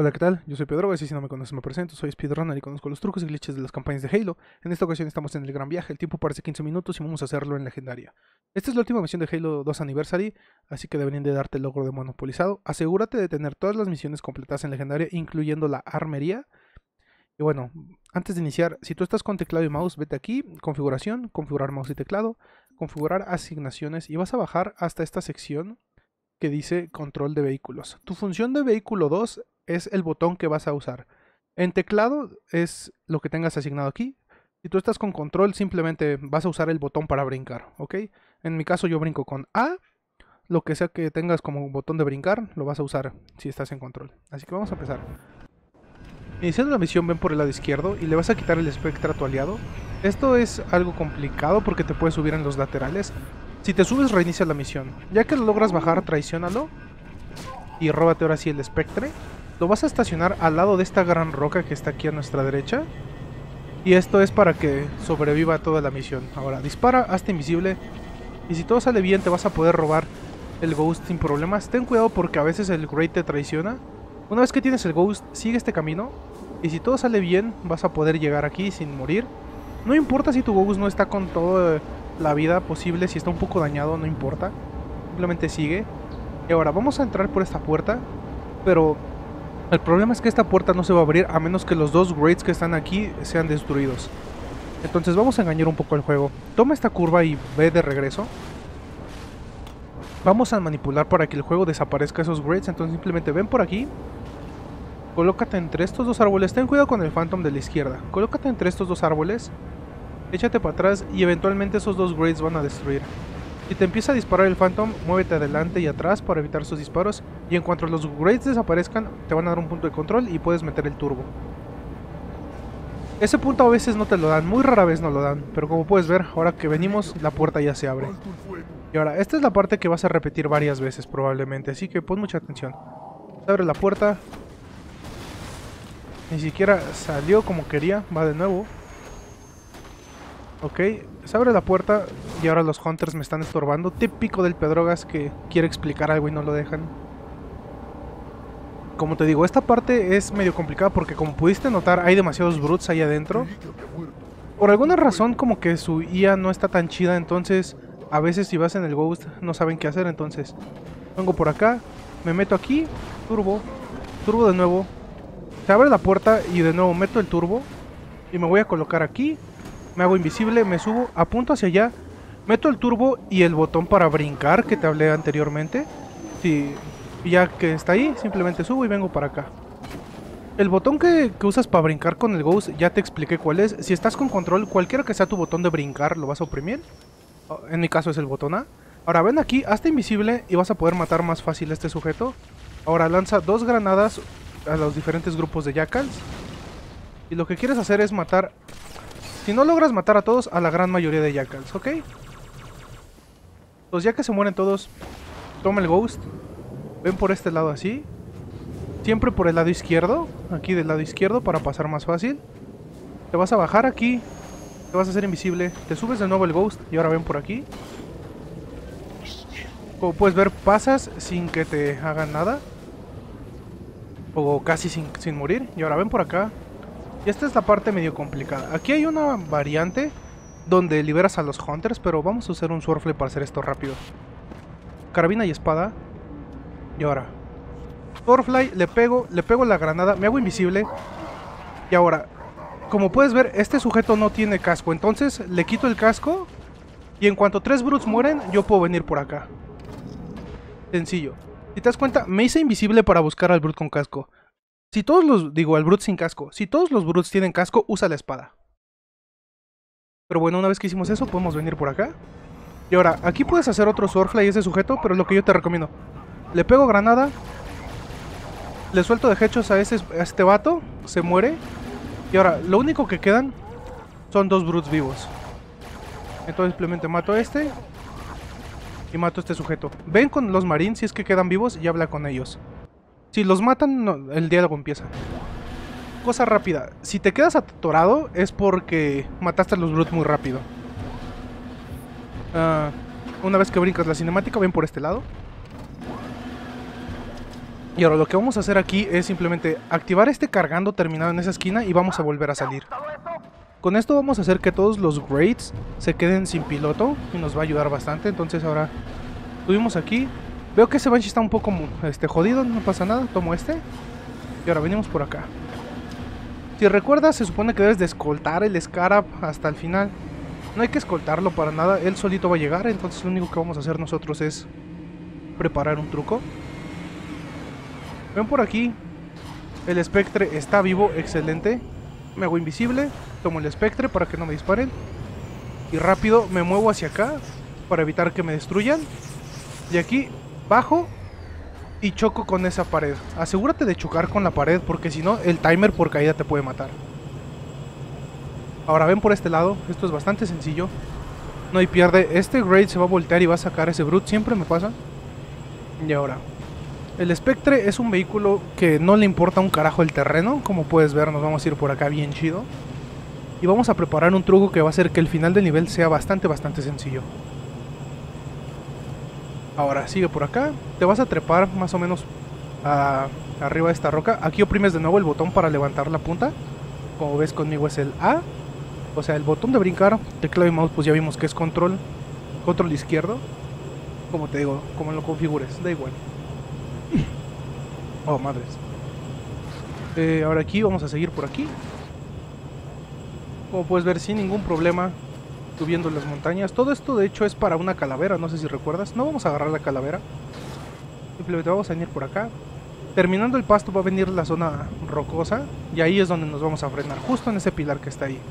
Hola, ¿qué tal? Yo soy Pedro, y si no me conoces me presento, soy speedrunner y conozco los trucos y glitches de las campañas de Halo. En esta ocasión estamos en el gran viaje, el tiempo parece 15 minutos y vamos a hacerlo en legendaria. Esta es la última misión de Halo 2 Anniversary, así que deberían de darte el logro de monopolizado. Asegúrate de tener todas las misiones completadas en legendaria, incluyendo la armería. Y bueno, antes de iniciar, si tú estás con teclado y mouse, vete aquí, configuración, configurar mouse y teclado, configurar asignaciones y vas a bajar hasta esta sección que dice control de vehículos. Tu función de vehículo 2 es el botón que vas a usar. En teclado es lo que tengas asignado aquí. Si tú estás con control, simplemente vas a usar el botón para brincar, ¿ok? En mi caso yo brinco con A. Lo que sea que tengas como botón de brincar, lo vas a usar si estás en control. Así que vamos a empezar. Iniciando la misión, ven por el lado izquierdo y le vas a quitar el espectro a tu aliado. Esto es algo complicado porque te puedes subir en los laterales. Si te subes, reinicia la misión. Ya que lo logras bajar, traiciónalo y róbate ahora sí el espectre. Lo vas a estacionar al lado de esta gran roca que está aquí a nuestra derecha. Y esto es para que sobreviva toda la misión. Ahora, dispara, hazte invisible. Y si todo sale bien, te vas a poder robar el Ghost sin problemas. Ten cuidado porque a veces el Great te traiciona. Una vez que tienes el Ghost, sigue este camino. Y si todo sale bien, vas a poder llegar aquí sin morir. No importa si tu Ghost no está con toda la vida posible. Si está un poco dañado, no importa. Simplemente sigue. Y ahora, vamos a entrar por esta puerta. Pero el problema es que esta puerta no se va a abrir a menos que los dos Greats que están aquí sean destruidos. Entonces vamos a engañar un poco el juego. Toma esta curva y ve de regreso. Vamos a manipular para que el juego desaparezca esos Greats. Entonces simplemente ven por aquí. Colócate entre estos dos árboles. Ten cuidado con el Phantom de la izquierda. Colócate entre estos dos árboles. Échate para atrás y eventualmente esos dos Greats van a destruir. Si te empieza a disparar el Phantom, muévete adelante y atrás para evitar sus disparos. Y en cuanto los Greats desaparezcan, te van a dar un punto de control y puedes meter el turbo. Ese punto a veces no te lo dan, muy rara vez no lo dan. Pero como puedes ver, ahora que venimos, la puerta ya se abre. Y ahora, esta es la parte que vas a repetir varias veces probablemente, así que pon mucha atención. Se abre la puerta. Ni siquiera salió como quería, va de nuevo. Ok, se abre la puerta y ahora los Hunters me están estorbando. Típico del Pedrogas que quiere explicar algo y no lo dejan. Como te digo, esta parte es medio complicada porque como pudiste notar hay demasiados Brutes ahí adentro. Por alguna razón como que su IA no está tan chida, entonces a veces si vas en el Ghost no saben qué hacer. Entonces vengo por acá, me meto aquí, turbo, turbo de nuevo. Se abre la puerta y de nuevo meto el turbo y me voy a colocar aquí. Me hago invisible, me subo, apunto hacia allá, meto el turbo y el botón para brincar que te hablé anteriormente. Sí, ya que está ahí, simplemente subo y vengo para acá. El botón que usas para brincar con el Ghost, ya te expliqué cuál es. Si estás con control, cualquiera que sea tu botón de brincar, lo vas a oprimir. En mi caso es el botón A. Ahora ven aquí, hazte invisible y vas a poder matar más fácil a este sujeto. Ahora lanza 2 granadas a los diferentes grupos de Jackals. Y lo que quieres hacer es matar... Si no logras matar a todos, a la gran mayoría de Jackals, ¿ok? Pues ya que se mueren todos, toma el Ghost. Ven por este lado así. Siempre por el lado izquierdo. Aquí del lado izquierdo para pasar más fácil. Te vas a bajar aquí. Te vas a hacer invisible. Te subes de nuevo el Ghost y ahora ven por aquí. Como puedes ver, pasas sin que te hagan nada. O casi sin morir. Y ahora ven por acá. Y esta es la parte medio complicada. Aquí hay una variante donde liberas a los Hunters, pero vamos a usar un Swordflay para hacer esto rápido. Carabina y espada. Y ahora Swordflay, le pego la granada, me hago invisible. Y ahora, como puedes ver, este sujeto no tiene casco, entonces le quito el casco. Y en cuanto 3 Brutes mueren, yo puedo venir por acá. Sencillo. Si te das cuenta, me hice invisible para buscar al Brute con casco. Si todos los... Digo, al Brute sin casco. Si todos los Brutes tienen casco, usa la espada. Pero bueno, una vez que hicimos eso, podemos venir por acá. Y ahora, aquí puedes hacer otro Swordflay a ese sujeto, pero es lo que yo te recomiendo. Le pego granada. Le suelto de hechos a este vato. Se muere. Y ahora, lo único que quedan son 2 Brutes vivos. Entonces simplemente mato a este. Y mato a este sujeto. Ven con los Marines si es que quedan vivos y habla con ellos. Si los matan, no, el diálogo empieza. Cosa rápida. Si te quedas atorado es porque mataste a los Brutes muy rápido. Una vez que brincas la cinemática, ven por este lado. Y ahora lo que vamos a hacer aquí es simplemente activar este cargando terminado en esa esquina y vamos a volver a salir. Con esto vamos a hacer que todos los Wraiths se queden sin piloto y nos va a ayudar bastante. Entonces ahora subimos aquí. Veo que ese Banshee está un poco jodido, no pasa nada, tomo este. Y ahora venimos por acá. Si recuerdas, se supone que debes de escoltar el Scarab hasta el final. No hay que escoltarlo para nada, él solito va a llegar. Entonces lo único que vamos a hacer nosotros es preparar un truco. Ven por aquí. El Spectre está vivo, excelente. Me hago invisible, tomo el Spectre para que no me disparen. Y rápido me muevo hacia acá para evitar que me destruyan. Y aquí bajo y choco con esa pared. Asegúrate de chocar con la pared porque si no el timer por caída te puede matar. Ahora ven por este lado, esto es bastante sencillo. No hay pierde, este Wraith se va a voltear y va a sacar ese Brute, siempre me pasa. Y ahora, el Spectre es un vehículo que no le importa un carajo el terreno. Como puedes ver, nos vamos a ir por acá bien chido. Y vamos a preparar un truco que va a hacer que el final del nivel sea bastante sencillo. Ahora, sigue por acá. Te vas a trepar más o menos arriba de esta roca. Aquí oprimes de nuevo el botón para levantar la punta. Como ves conmigo es el A. O sea, el botón de brincar. Teclado y mouse pues ya vimos que es control izquierdo. Como te digo, como lo configures, da igual. Oh, madres. Ahora aquí vamos a seguir por aquí. Como puedes ver, sin ningún problema, subiendo las montañas. Todo esto de hecho es para una calavera, no sé si recuerdas. No vamos a agarrar la calavera. Simplemente vamos a venir por acá. Terminando el pasto va a venir la zona rocosa. Y ahí es donde nos vamos a frenar, justo en ese pilar que está ahí.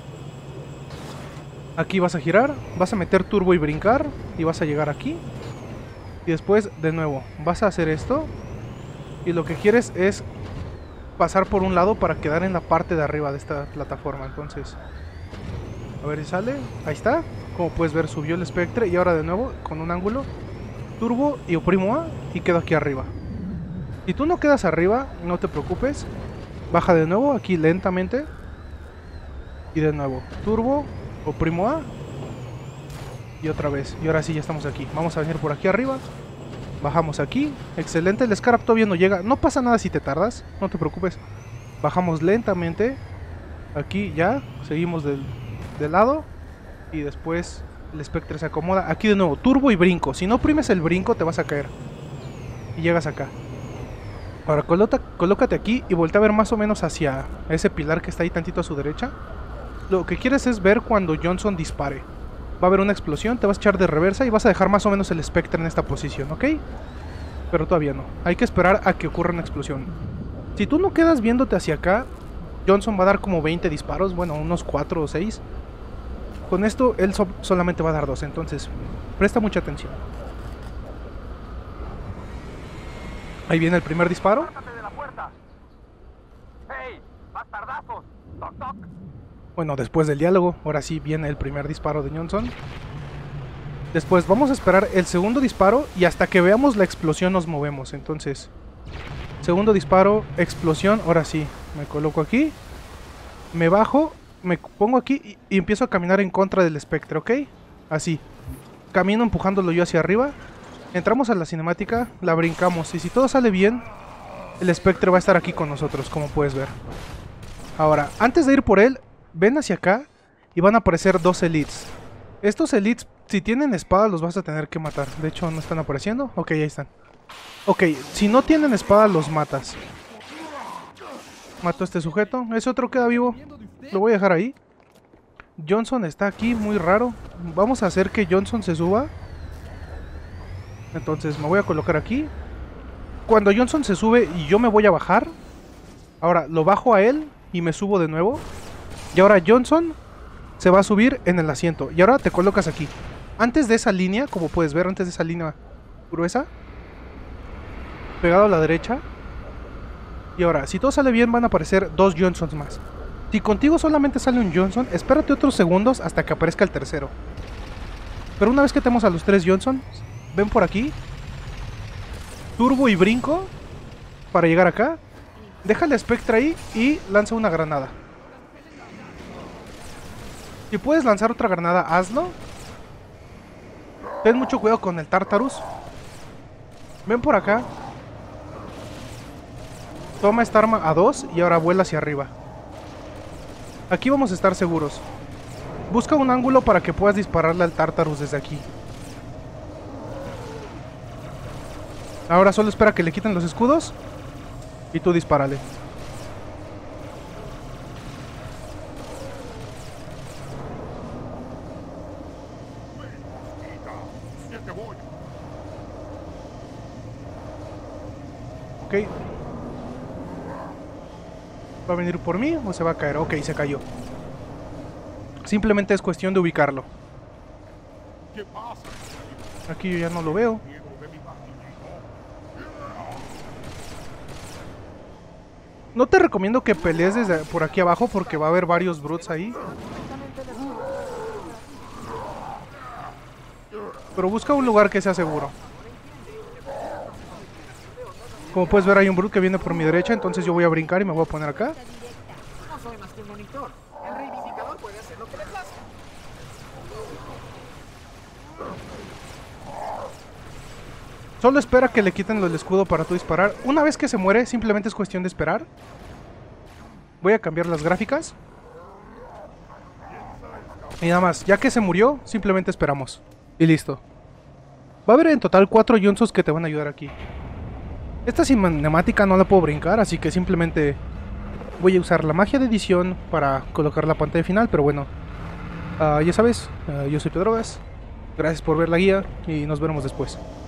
Aquí vas a girar, vas a meter turbo y brincar. Y vas a llegar aquí. Y después, de nuevo, vas a hacer esto. Y lo que quieres es pasar por un lado para quedar en la parte de arriba de esta plataforma. Entonces, a ver si sale. Ahí está. Como puedes ver, subió el Spectre. Y ahora de nuevo, con un ángulo, turbo y oprimo A y quedo aquí arriba. Si tú no quedas arriba, no te preocupes. Baja de nuevo aquí lentamente. Y de nuevo, turbo, oprimo A. Y otra vez. Y ahora sí, ya estamos aquí. Vamos a venir por aquí arriba. Bajamos aquí. Excelente, el Scarab todavía no llega. No pasa nada si te tardas, no te preocupes. Bajamos lentamente. Aquí ya, seguimos del lado. Y después el Spectre se acomoda. Aquí de nuevo, turbo y brinco. Si no oprimes el brinco te vas a caer. Y llegas acá. Ahora colócate aquí y voltea a ver más o menos hacia ese pilar que está ahí tantito a su derecha. Lo que quieres es ver cuando Johnson dispare. Va a haber una explosión, te vas a echar de reversa y vas a dejar más o menos el Spectre en esta posición, ¿ok? Pero todavía no. Hay que esperar a que ocurra una explosión. Si tú no quedas viéndote hacia acá, Johnson va a dar como 20 disparos, bueno, unos 4 o 6. Con esto, él solamente va a dar 2, entonces presta mucha atención. Ahí viene el primer disparo. Bueno, después del diálogo, ahora sí viene el primer disparo de Johnson. Después vamos a esperar el segundo disparo y hasta que veamos la explosión nos movemos. Entonces, segundo disparo, explosión, ahora sí. Me coloco aquí, me bajo, me pongo aquí y empiezo a caminar en contra del Spectre, ¿ok? Así. Camino empujándolo yo hacia arriba. Entramos a la cinemática, la brincamos y si todo sale bien, el Spectre va a estar aquí con nosotros, como puedes ver. Ahora, antes de ir por él, ven hacia acá y van a aparecer 2 elites. Estos elites, si tienen espada, los vas a tener que matar. De hecho, no están apareciendo. Ok, ahí están. Ok, si no tienen espada, los matas. Mato a este sujeto. Ese otro queda vivo. Lo voy a dejar ahí. Johnson está aquí, muy raro. Vamos a hacer que Johnson se suba. Entonces me voy a colocar aquí. Cuando Johnson se sube y yo me voy a bajar, ahora lo bajo a él y me subo de nuevo. Y ahora Johnson se va a subir en el asiento. Y ahora te colocas aquí. Antes de esa línea, como puedes ver, antes de esa línea gruesa, pegado a la derecha. Y ahora, si todo sale bien, van a aparecer 2 Johnsons más. Si contigo solamente sale un Johnson, espérate otros segundos hasta que aparezca el tercero. Pero una vez que tenemos a los 3 Johnson, ven por aquí. Turbo y brinco para llegar acá. Deja el Spectre ahí y lanza una granada. Si puedes lanzar otra granada, hazlo. Ten mucho cuidado con el Tartarus. Ven por acá. Toma esta arma a 2 y ahora vuela hacia arriba. Aquí vamos a estar seguros. Busca un ángulo para que puedas dispararle al Tartarus desde aquí. Ahora solo espera que le quiten los escudos y tú dispárale. Ok. ¿Va a venir por mí o se va a caer? Ok, se cayó. Simplemente es cuestión de ubicarlo. Aquí yo ya no lo veo. No te recomiendo que pelees desde por aquí abajo porque va a haber varios brutes ahí. Pero busca un lugar que sea seguro. Como puedes ver hay un brute que viene por mi derecha, entonces yo voy a brincar y me voy a poner acá. No soy más que un monitor. El reivindicador puede hacer lo que le plazca. Solo espera que le quiten el escudo para tú disparar. Una vez que se muere, simplemente es cuestión de esperar. Voy a cambiar las gráficas. Y nada más, ya que se murió, simplemente esperamos. Y listo. Va a haber en total 4 Yunzos que te van a ayudar aquí. Esta cinemática no la puedo brincar, así que simplemente voy a usar la magia de edición para colocar la pantalla final, pero bueno. Ya sabes, yo soy Pedrogas. Gracias por ver la guía y nos veremos después.